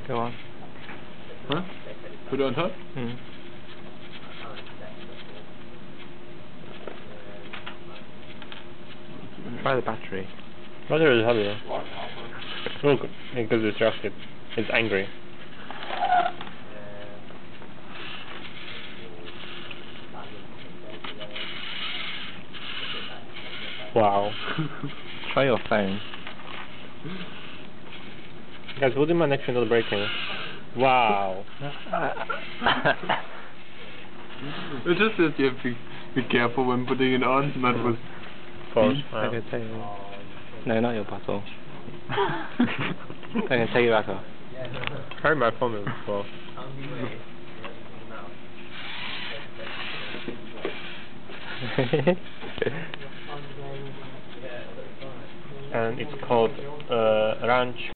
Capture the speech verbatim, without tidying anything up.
Go on. Huh? Put it on top? Mm. Try the battery. Battery is heavy. Look, it gets distracted. It's angry. Wow. Try your phone. Guys, what is my next not breaking? Wow. It just says you have to be careful when putting it on, so that was... Of course. I Wow. can take it. No, not your bottle. I can take it back off. Carry my phone as well. And it's called uh, Ranch